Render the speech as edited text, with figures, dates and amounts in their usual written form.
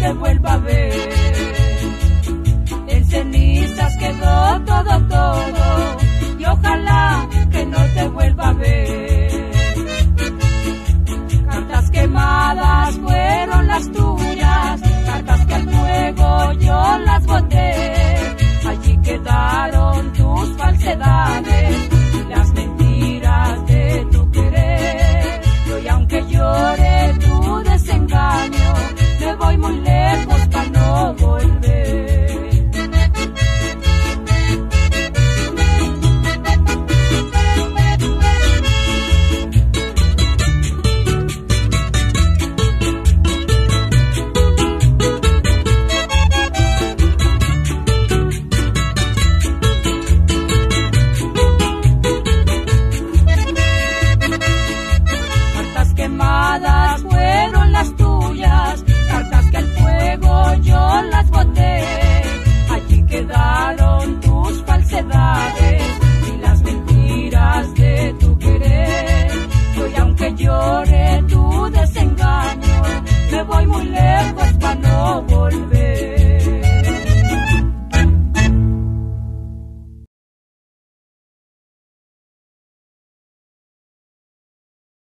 te vuelva a ver. En cenizas quedó todo, y ojalá que no te vuelva a ver. Cartas quemadas fueron las tuyas, cartas que al fuego yo las boté. Allí quedaron tus falsedades y las mentiras de tu querer. Y hoy aunque llore tu desengaño, me voy muy lejos para no volver. Fueron las tuyas, cartas que al fuego yo las boté. Allí quedaron tus falsedades y las mentiras de tu querer. Hoy aunque llore tu desengaño, me voy muy lejos para no volver.